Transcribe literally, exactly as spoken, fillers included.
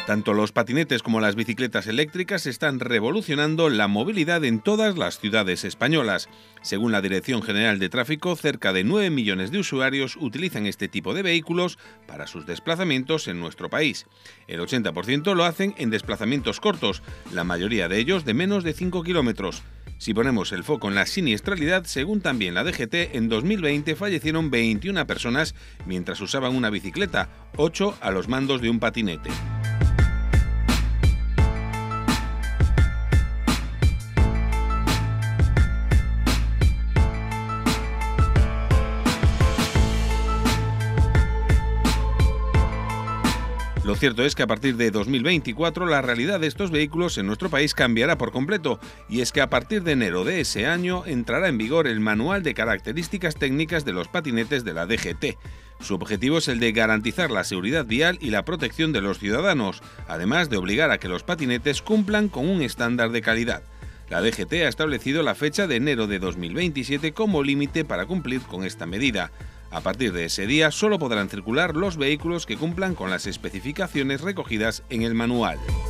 Tanto los patinetes como las bicicletas eléctricas están revolucionando la movilidad en todas las ciudades españolas. Según la Dirección General de Tráfico, cerca de nueve millones de usuarios utilizan este tipo de vehículos para sus desplazamientos en nuestro país. El ochenta por ciento lo hacen en desplazamientos cortos, la mayoría de ellos de menos de cinco kilómetros. Si ponemos el foco en la siniestralidad, según también la D G T, en dos mil veinte fallecieron veintiuna personas mientras usaban una bicicleta, ocho a los mandos de un patinete. Lo cierto es que a partir de dos mil veinticuatro la realidad de estos vehículos en nuestro país cambiará por completo, y es que a partir de enero de ese año entrará en vigor el Manual de Características Técnicas de los Patinetes de la D G T. Su objetivo es el de garantizar la seguridad vial y la protección de los ciudadanos, además de obligar a que los patinetes cumplan con un estándar de calidad. La D G T ha establecido la fecha de enero de dos mil veintisiete como límite para cumplir con esta medida. A partir de ese día solo podrán circular los vehículos que cumplan con las especificaciones recogidas en el manual.